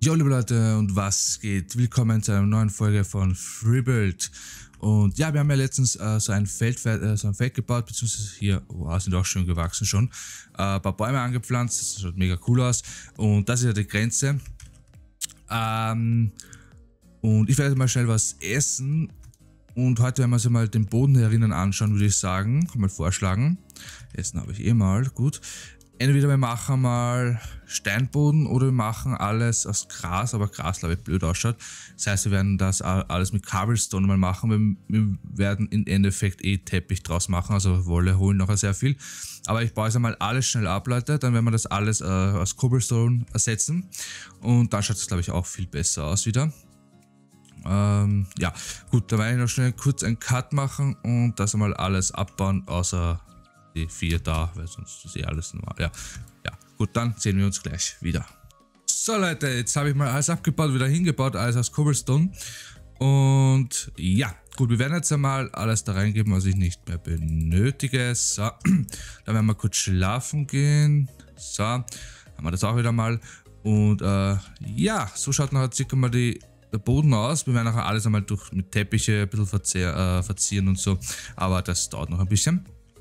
Jo liebe Leute, und was geht? Willkommen zu einer neuen Folge von Freebuild. Und ja, wir haben ja letztens so ein Feld gebaut, beziehungsweise hier sind auch schön gewachsen schon. Ein paar Bäume angepflanzt, das schaut mega cool aus. Und das ist ja die Grenze. Und ich werde mal schnell was essen. Und heute werden wir uns mal den Boden herinnen anschauen, würde ich sagen. Mal vorschlagen. Essen habe ich eh mal, gut. Entweder wir machen mal Steinboden oder wir machen alles aus Gras, aber Gras, glaube ich, blöd ausschaut. Das heißt, wir werden das alles mit Cobblestone mal machen. Wir werden im Endeffekt eh Teppich draus machen, also Wolle holen nachher sehr viel. Aber ich baue jetzt einmal alles schnell ab, Leute. Dann werden wir das alles aus Cobblestone ersetzen. Und dann schaut es, glaube ich, auch viel besser aus wieder. Ja, gut, da werde ich noch schnell kurz einen Cut machen und das einmal alles abbauen, außer die 4 da, weil sonst ist eh alles normal. Ja, gut, dann sehen wir uns gleich wieder. So Leute, jetzt habe ich mal alles abgebaut, wieder hingebaut, alles aus Cobblestone. Und ja, gut, wir werden jetzt einmal alles da reingeben, was ich nicht mehr benötige. So, dann werden wir kurz schlafen gehen. So, haben wir das auch wieder mal. Und ja, so schaut nachher circa mal der Boden aus. Wir werden nachher alles einmal mit Teppiche ein bisschen verzieren und so. Aber das dauert noch ein bisschen.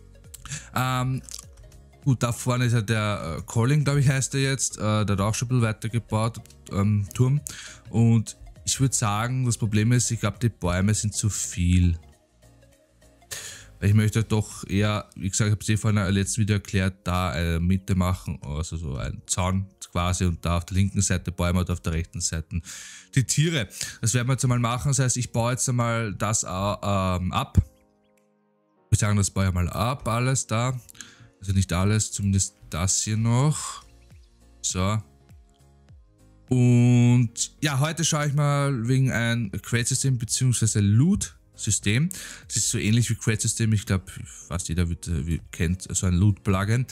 Gut, da vorne ist ja der Calling, glaube ich, heißt er jetzt. Der hat auch schon ein bisschen weiter gebaut, Turm. Und ich würde sagen, das Problem ist, ich glaube, die Bäume sind zu viel. Weil ich möchte doch eher, wie gesagt, ich habe es eh vorhin im letzten Video erklärt, da eine Mitte machen, also so ein Zaun quasi und da auf der linken Seite Bäume und auf der rechten Seite die Tiere. Das werden wir jetzt einmal machen, das heißt, ich baue jetzt einmal das ab. Ich würde sagen, das baue ich mal ab, alles da. Also nicht alles, zumindest das hier noch. So. Und ja, heute schaue ich mal wegen ein Crate-System bzw. Loot-System. Das ist so ähnlich wie Crate-System. Ich glaube, fast jeder kennt so ein Loot-Plugin.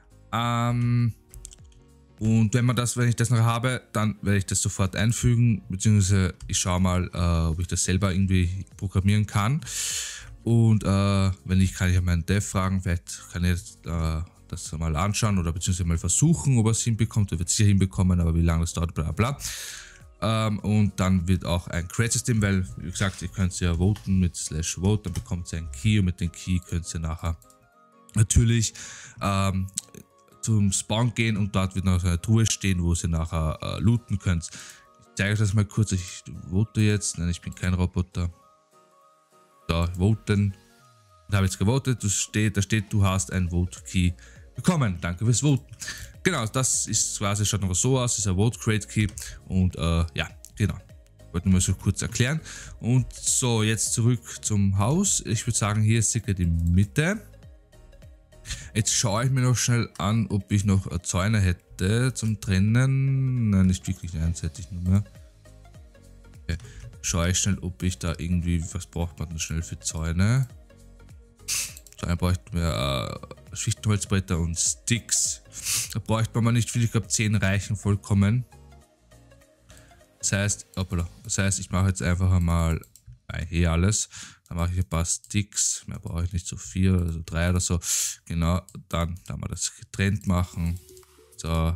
Und wenn ich das noch habe, dann werde ich das sofort einfügen. Beziehungsweise ich schaue mal, ob ich das selber irgendwie programmieren kann. Und wenn nicht, kann ich ja meinen Dev fragen, vielleicht kann ich das mal anschauen oder beziehungsweise mal versuchen, ob er es hinbekommt. Er wird es sicher hinbekommen, aber wie lange das dauert, bla bla. Und dann wird auch ein Crate-System, weil, wie gesagt, ihr könnt ja voten mit /vote, dann bekommt ihr einen Key und mit dem Key könnt ihr nachher natürlich zum Spawn gehen und dort wird noch eine Truhe stehen, wo ihr nachher looten könnt. Ich zeige euch das mal kurz, ich vote jetzt, nein, ich bin kein Roboter. So, voten. Ich habe jetzt gewotet, da steht, du hast ein Vote-Key bekommen. Danke fürs Voten. Genau, das ist quasi, schaut noch so aus, das ist ein Vote-Crate-Key. Und ja, genau. Ich wollte nur mal so kurz erklären. Und so, jetzt zurück zum Haus. Ich würde sagen, hier ist circa die Mitte. Jetzt schaue ich mir noch schnell an, ob ich noch Zäune hätte zum Trennen. Nein, nicht wirklich, eins hätte ich nur mehr. Okay. Schaue ich schnell, ob ich da irgendwie, was braucht man denn schnell für Zäune? Zäune bräuchte man Schichtenholzbretter und Sticks. Da bräuchte man mal nicht viel, ich glaube 10 reichen vollkommen. Das heißt, ich mache jetzt einfach einmal hier alles. Dann mache ich ein paar Sticks, mehr brauche ich nicht, so 4 oder so 3 oder so. Genau, dann wir das getrennt machen. So.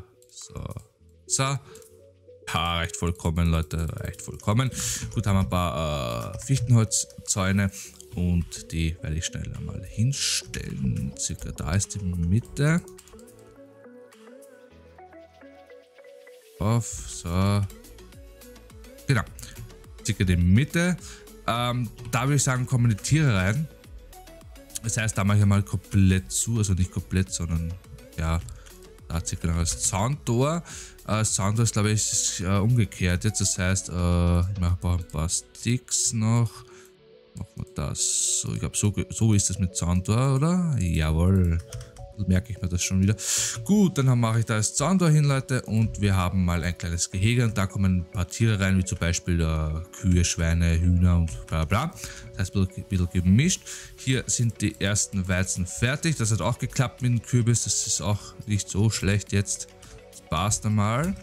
Ja, reicht vollkommen, Leute, reicht vollkommen. Gut, haben wir ein paar Fichtenholzzäune und die werde ich schnell einmal hinstellen. Circa da ist die Mitte. So. Genau. Circa die Mitte. Da würde ich sagen, kommen die Tiere rein. Das heißt, da mache ich einmal komplett zu, also nicht komplett, sondern ja. Da hat circa noch das Zauntor. Das Zauntor ist, glaube ich, umgekehrt jetzt. Das heißt, ich mache ein paar Sticks noch. Machen wir das so. Ich glaube, so ist das mit Zauntor, oder? Jawohl. So merke ich mir das schon wieder. Gut, dann mache ich da das Zauntor hin, Leute. Und wir haben mal ein kleines Gehege. Und da kommen ein paar Tiere rein, wie zum Beispiel Kühe, Schweine, Hühner und bla bla. Das heißt, ein bisschen gemischt. Hier sind die ersten Weizen fertig. Das hat auch geklappt mit dem Kürbis. Das ist auch nicht so schlecht jetzt. Das passt einmal.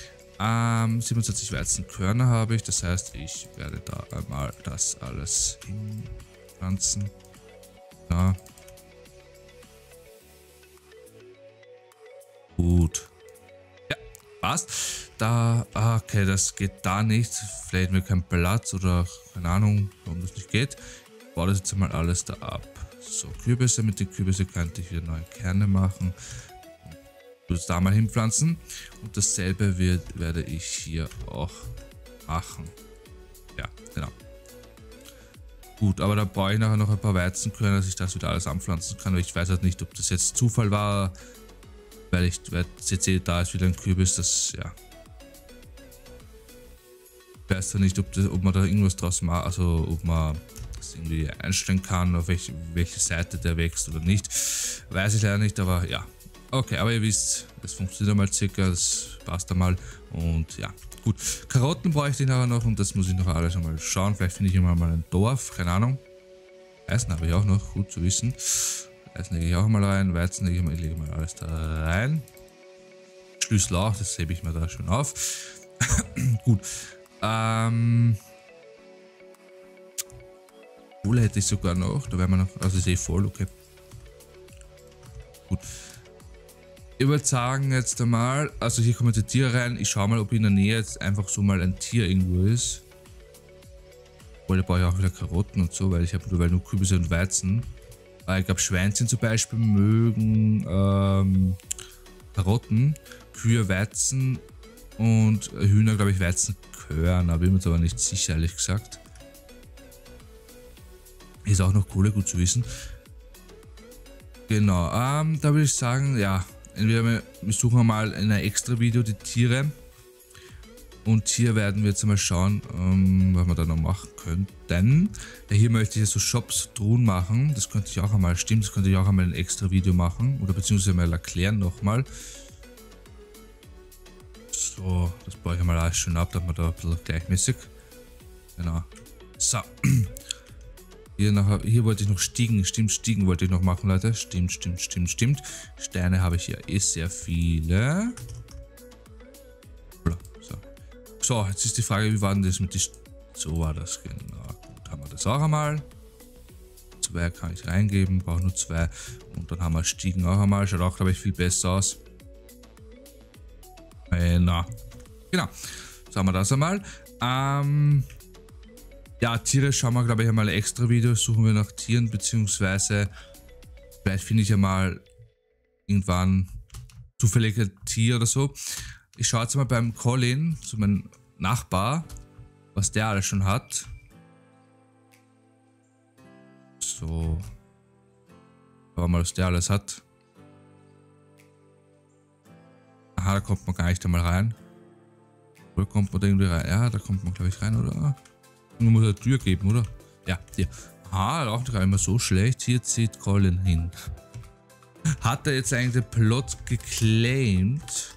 27 Weizenkörner habe ich. Das heißt, ich werde da einmal das alles hinpflanzen. Ja. Gut. Ja, passt. da... okay, das geht da nicht. Vielleicht mir kein Platz oder keine Ahnung, warum das nicht geht. Ich baue das jetzt mal alles da ab. So, Kürbisse. Mit den Kürbisse könnte ich wieder neue Kerne machen. Das da mal hinpflanzen. Und dasselbe werde ich hier auch machen. Ja, genau. Gut, aber da brauche ich nachher noch ein paar Weizenkörner, dass ich das wieder alles anpflanzen kann. Aber ich weiß halt nicht, ob das jetzt Zufall war, weil jetzt sehe, da ist wieder ein Kürbis, das, ja. Ich weiß ja nicht, ob man da irgendwas draus macht, also ob man das irgendwie einstellen kann, auf welche Seite der wächst oder nicht. Weiß ich leider nicht, aber ja. Okay, aber ihr wisst, das funktioniert einmal circa, das passt einmal und ja, gut. Karotten bräuchte ich nachher noch und das muss ich noch alles einmal schauen. Vielleicht finde ich immer mal ein Dorf, keine Ahnung. Eisen habe ich auch noch, gut zu wissen. Eisen lege ich auch mal rein, Weizen lege ich mal alles da rein. Schlüssel auch, das hebe ich mir da schon auf. Gut. Kohle hätte ich sogar noch, da wären wir noch, also ist eh voll, okay. Gut. Ich würde sagen jetzt einmal, also hier kommen jetzt die Tiere rein, ich schaue mal, ob in der Nähe jetzt einfach so mal ein Tier irgendwo ist. Oder brauche ich auch wieder Karotten und so, weil ich habe nur Kürbisse und Weizen. Ich glaube Schweinchen zum Beispiel mögen Karotten, Kühe Weizen und Hühner glaube ich Weizenkörner, bin mir jetzt aber nicht sicher, ehrlich gesagt. Ist auch noch Kohle, gut zu wissen. Genau, da würde ich sagen, ja. Entweder wir suchen mal in ein extra Video die Tiere und hier werden wir jetzt mal schauen, was wir da noch machen könnten. Ja, hier möchte ich jetzt so Shops, Truhen machen, das könnte ich auch einmal, stimmt, das könnte ich auch einmal ein extra Video machen oder beziehungsweise mal erklären nochmal. So, das baue ich mal alles schön ab, damit wir da ein bisschen gleichmäßig. Genau. So. Hier wollte ich noch Stiegen, stimmt, Stiegen wollte ich noch machen, Leute. Stimmt. Steine habe ich hier eh sehr viele. So, jetzt ist die Frage, wie war denn das mit den... So war das, genau. Gut, haben wir das auch einmal. 2 kann ich reingeben, brauche nur 2. Und dann haben wir Stiegen auch einmal. Schaut auch, glaube ich, viel besser aus. Genau. So haben wir das einmal. Ja, Tiere schauen wir, glaube ich, einmal ein extra Video. Suchen wir nach Tieren, beziehungsweise vielleicht finde ich ja mal irgendwann zufällige Tier oder so. Ich schaue jetzt mal beim Colin, so meinem Nachbar, was der alles schon hat. So. Schauen wir mal, was der alles hat. Aha, da kommt man gar nicht einmal rein. Oder kommt man da irgendwie rein? Ja, da kommt man, glaube ich, rein, oder? Nur muss eine Tür geben, oder? Ja, hier. Aha, auch nicht immer so schlecht. Hier zieht Colin hin. Hat er jetzt eigentlich den Plot geclaimed?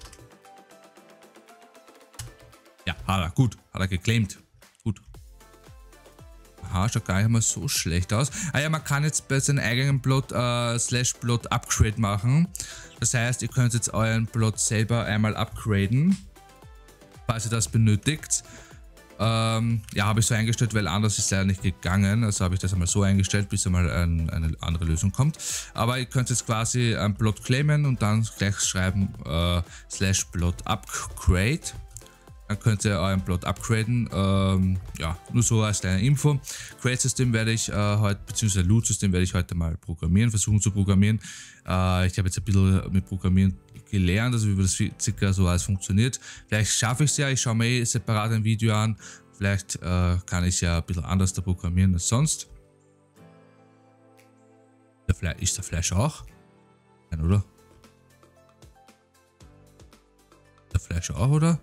Ja, hat er. Gut. Hat er geclaimed. Gut. Aha, schaut gar nicht mal so schlecht aus. Ah ja, man kann jetzt bei seinem eigenen Plot /Plot Upgrade machen. Das heißt, ihr könnt jetzt euren Plot selber einmal upgraden, falls ihr das benötigt. Ja, habe ich so eingestellt, weil anders ist leider nicht gegangen. Also habe ich das einmal so eingestellt, bis einmal eine andere Lösung kommt. Aber ihr könnt jetzt quasi einen Plot claimen und dann gleich schreiben /Plot Upgrade. Dann könnt ihr euren Plot upgraden. Ja, nur so als kleine Info. Crate-System werde ich heute, beziehungsweise Loot-System werde ich heute mal versuchen zu programmieren. Ich habe jetzt ein bisschen mit Programmieren gelernt, also wie das circa so alles funktioniert. Vielleicht schaffe ich es ja, ich schaue mir separat ein Video an. Vielleicht kann ich es ja ein bisschen anders da programmieren als sonst. Ist der Flash auch? Nein, oder? Der Flash auch, oder?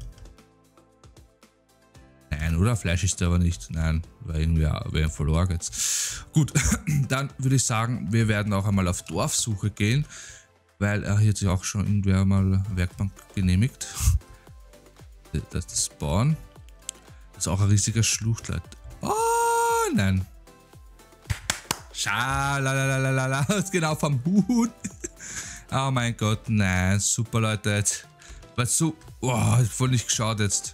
Nein, oder? Flash ist der aber nicht. Nein, war irgendwie verloren jetzt. Gut, dann würde ich sagen, wir werden auch einmal auf Dorfsuche gehen, weil hier hat sich auch schon irgendwer mal Werkbank genehmigt. Das Spawn. Das ist auch ein riesiger Schlucht, Leute. Oh, nein. Schalalalala, das ist genau vom Huhn. Oh mein Gott, nein, super, Leute. Jetzt war so, oh, voll nicht geschaut jetzt.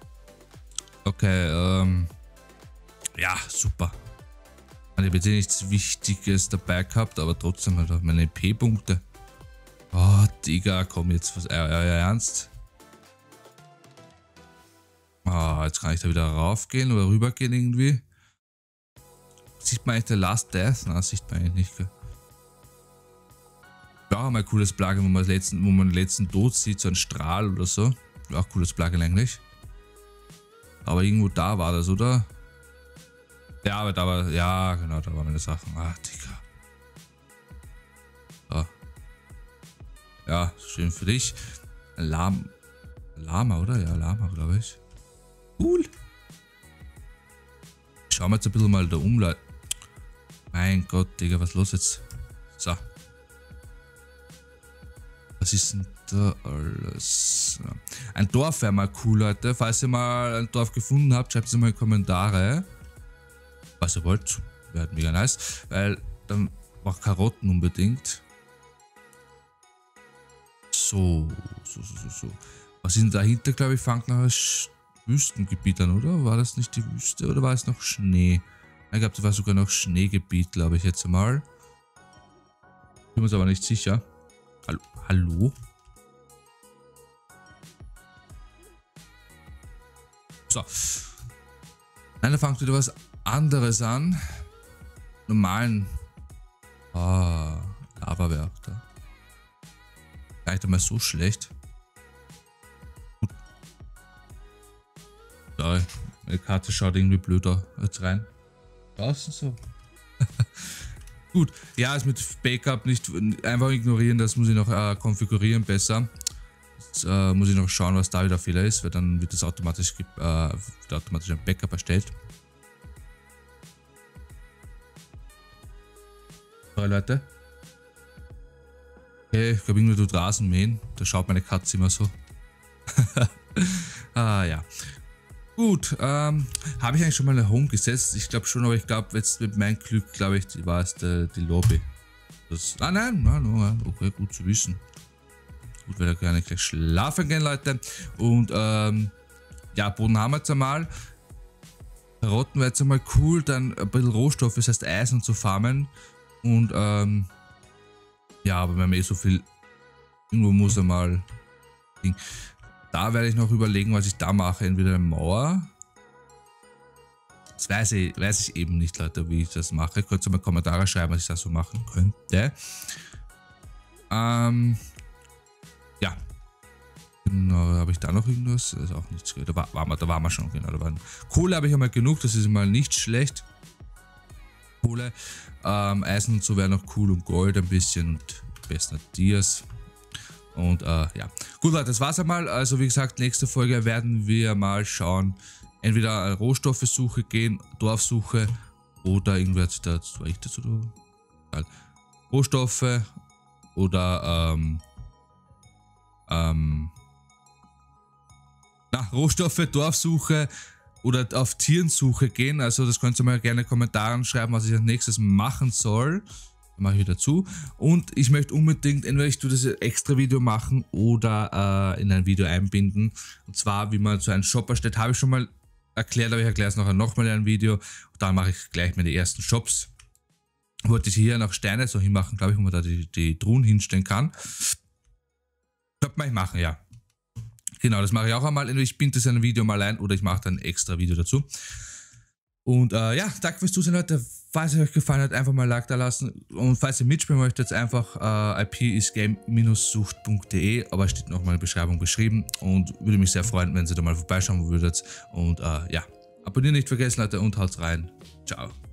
Okay, ja, super. Ich habe jetzt nichts Wichtiges dabei gehabt, aber trotzdem halt meine EP-Punkte. Oh, Digga, komm jetzt, was, euer Ernst? Ah, jetzt kann ich da wieder raufgehen oder rübergehen irgendwie. Sieht man eigentlich der Last Death? Na, sieht man eigentlich nicht. Gell? Ja, mal ein cooles Plugin, wo man den letzten Tod sieht, so ein Strahl oder so. Ja, auch cooles Plugin eigentlich. Aber irgendwo da war das, oder? Ja, aber da war, ja, genau, da waren meine Sachen. Ah, Digga. So. Ja, schön für dich. Lama, oder? Ja, Lama, glaube ich. Cool. Schauen wir jetzt ein bisschen mal da um, Leute. Mein Gott, Digga, was ist los jetzt? So. Was ist denn da alles? Ein Dorf wäre mal cool, Leute. Falls ihr mal ein Dorf gefunden habt, schreibt es mal in die Kommentare. Was ihr wollt. Wäre mega nice. Weil dann macht Karotten unbedingt. So. Was ist denn dahinter, glaube ich, fängt nach Wüstengebiet an, oder? War das nicht die Wüste oder war es noch Schnee? Ich glaube, das war sogar noch Schneegebiet, glaube ich jetzt mal. Bin mir uns aber nicht sicher. Hallo? So. Nein, da fängt wieder was anderes an. Normalen. Lavawerk da. Gar nicht einmal so schlecht. Gut. Sorry, meine Karte schaut irgendwie blöder als rein. Draußen so. Gut, ja, ist mit Backup nicht einfach ignorieren, das muss ich noch konfigurieren besser. Jetzt muss ich noch schauen, was da wieder Fehler ist, weil dann wird das automatisch, ein Backup erstellt. Sorry, Leute. Okay, ich glaube, irgendwie tut Rasen mähen. Da schaut meine Katze immer so. Ja. Gut, habe ich eigentlich schon mal eine Home gesetzt? Ich glaube schon, aber ich glaube, jetzt mit meinem Glück, glaube ich, war es die Lobby. Nein, okay, gut zu wissen. Gut, wir können gleich schlafen gehen, Leute. Und, ja, Boden haben wir jetzt einmal. Karotten wäre jetzt einmal cool, dann ein bisschen Rohstoffe, das heißt Eisen zu farmen. Und, ja, aber wenn man so viel, irgendwo muss er mal, da werde ich noch überlegen, was ich da mache. Entweder eine Mauer. Das weiß ich eben nicht, Leute, wie ich das mache. Könnt ihr mal Kommentare schreiben, was ich da so machen könnte. Ja. Genau, habe ich da noch irgendwas? Das ist auch nichts. Da waren wir schon, genau. Kohle habe ich einmal genug, das ist mal nicht schlecht. Kohle. Eisen und so wäre noch cool und Gold ein bisschen und besten Dias. Und ja, gut Leute, das war's einmal. Also wie gesagt, nächste Folge werden wir mal schauen, entweder Rohstoffesuche gehen, Dorfsuche oder irgendwer dazu, war ich das oder? Rohstoffe oder Rohstoffe, Dorfsuche oder auf Tierensuche gehen. Also das könnt ihr mal gerne in den Kommentaren schreiben, was ich als nächstes machen soll. Mache ich wieder zu. Und ich möchte unbedingt, entweder ich tue das extra Video machen oder in ein Video einbinden. Und zwar, wie man so einen Shop erstellt, habe ich schon mal erklärt, aber ich erkläre es nachher nochmal in einem Video. Und dann mache ich gleich meine ersten Shops. Wollte ich hier noch Steine so hinmachen, glaube ich, wo man da die Truhen hinstellen kann. Könnte man machen, ja. Genau, das mache ich auch einmal. Entweder ich binde das in ein Video mal ein oder ich mache dann ein extra Video dazu. Und ja, danke fürs Zusehen, Leute. Falls es euch gefallen hat, einfach mal ein Like da lassen. Und falls ihr mitspielen möchtet, einfach IP ist game-sucht.de, aber steht noch mal in der Beschreibung beschrieben. Und würde mich sehr freuen, wenn ihr da mal vorbeischauen würdet. Und ja, abonnieren nicht vergessen, Leute, und haut rein. Ciao.